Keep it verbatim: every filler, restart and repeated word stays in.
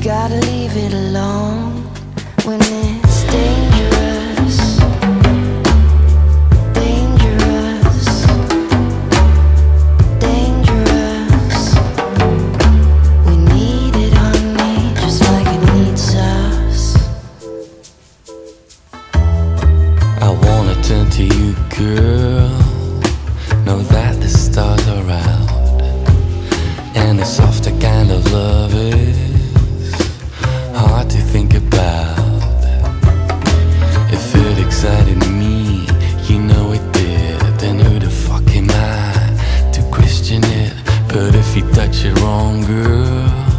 gotta leave it alone when it's dangerous. Dangerous. Dangerous. We need it, honey, just like it needs us. I wanna turn to you, girl. Know that the stars are out, and the softer kind of love is hard to think about. If it excited me, you know it did, then who the fuck am I to question it? But if you touch it wrong, girl,